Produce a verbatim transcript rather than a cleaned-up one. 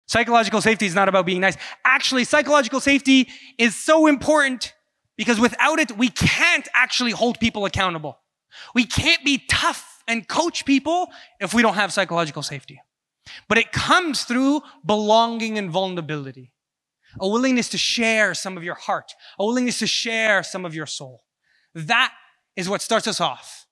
Psychological safety is not about being nice. Actually, psychological safety is so important because without it, we can't actually hold people accountable. We can't be tough and coach people if we don't have psychological safety. But it comes through belonging and vulnerability. A willingness to share some of your heart. A willingness to share some of your soul. That is what starts us off.